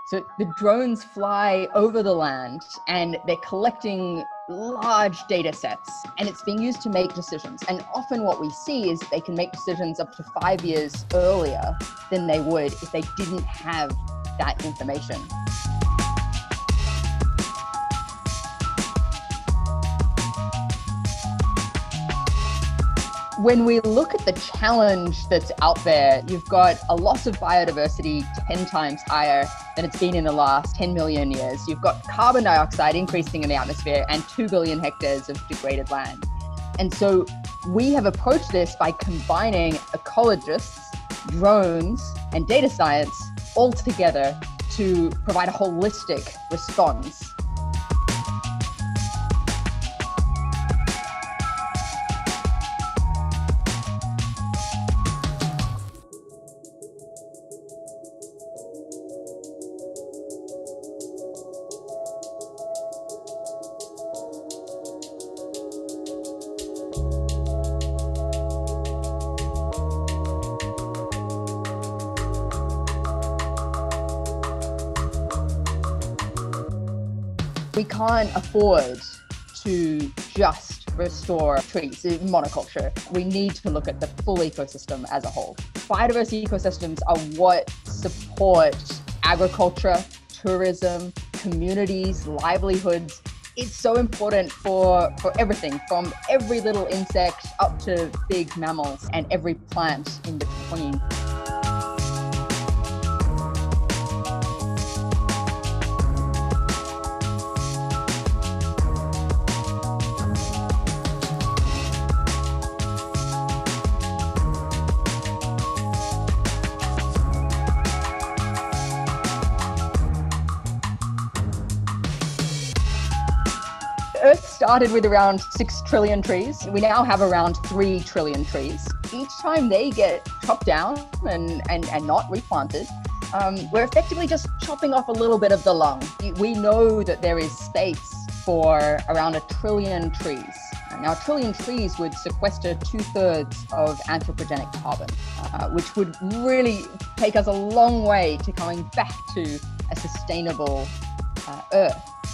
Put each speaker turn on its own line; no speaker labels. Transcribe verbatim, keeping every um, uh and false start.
So the drones fly over the land and they're collecting large data sets, and it's being used to make decisions. And often what we see is they can make decisions up to five years earlier than they would if they didn't have that information. When we look at the challenge that's out there, you've got a loss of biodiversity ten times higher than it's been in the last ten million years. You've got carbon dioxide increasing in the atmosphere and two billion hectares of degraded land. And so we have approached this by combining ecologists, drones, and data science all together to provide a holistic response. We can't afford to just restore trees, monoculture. We need to look at the full ecosystem as a whole. Biodiversity ecosystems are what support agriculture, tourism, communities, livelihoods. It's so important for, for everything, from every little insect up to big mammals and every plant in between. Earth started with around six trillion trees. We now have around three trillion trees. Each time they get chopped down and, and, and not replanted, um, we're effectively just chopping off a little bit of the lung. We know that there is space for around a trillion trees. Now, a trillion trees would sequester two-thirds of anthropogenic carbon, uh, which would really take us a long way to coming back to a sustainable uh, Earth.